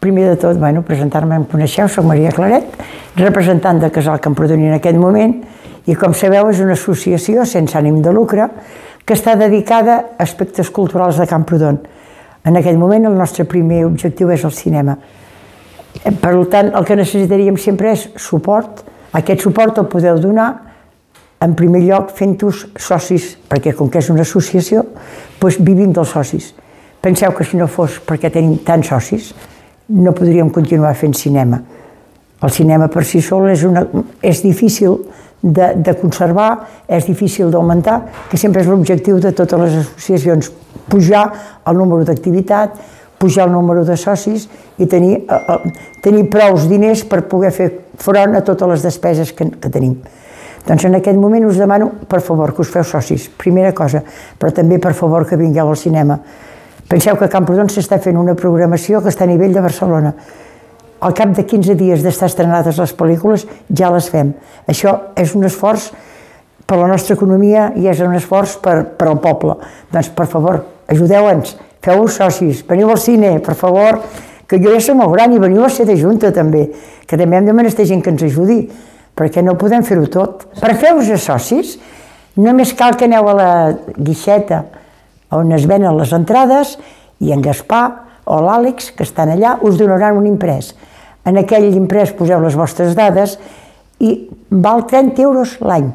Primer de tot, presentar-me, em coneixeu, soc Maria Claret, representant de Casal Camprodoní en aquest moment, i com sabeu és una associació sense ànim de lucre que està dedicada a aspectes culturals de Camprodon. En aquest moment el nostre primer objectiu és el cinema. Per tant, el que necessitaríem sempre és suport. Aquest suport el podeu donar, en primer lloc, fent-vos socis, perquè com que és una associació, vivim dels socis. Penseu que si no fos perquè tenim tants socis, no podríem continuar fent cinema. El cinema per si sol és difícil de conservar, és difícil d'augmentar, que sempre és l'objectiu de totes les associacions, pujar el número d'activitat, pujar el número de socis i tenir prous diners per poder fer front a totes les despeses que tenim. Doncs en aquest moment us demano, per favor, que us feu socis, primera cosa, però també per favor que vingueu al cinema. Penseu que a Camprodon s'està fent una programació que està a nivell de Barcelona. Al cap de 15 dies d'estar estrenades les pel·lícules ja les fem. Això és un esforç per la nostra economia i és un esforç per al poble. Doncs, per favor, ajudeu-nos, feu-vos socis, veniu al cine, per favor, que jo ja som molt gran i veniu a ser de Junta també, que també hem de menester gent que ens ajudi, perquè no podem fer-ho tot. Per fer-vos socis, només cal que aneu a la guixeta on es venen les entrades i en Gaspar o l'Àlex, que estan allà, us donaran un imprès. En aquell imprès poseu les vostres dades i val 30 euros l'any.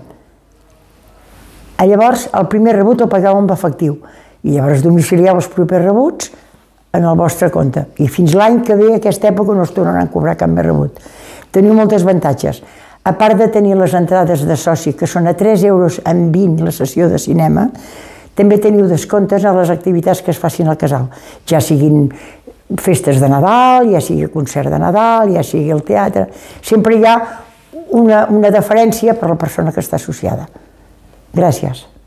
Llavors, el primer rebut el pagueu amb efectiu i llavors domicilieu els propers rebuts en el vostre compte. I fins l'any que ve, a aquesta època, no us tornaran a cobrar cap més rebut. Teniu moltes avantatges. A part de tenir les entrades de soci, que són a 3 euros amb 20 la sessió de cinema, també teniu descomptes a les activitats que es facin al casal, ja siguin festes de Nadal, ja sigui concert de Nadal, ja sigui el teatre. Sempre hi ha una deferència per a la persona que està associada. Gràcies.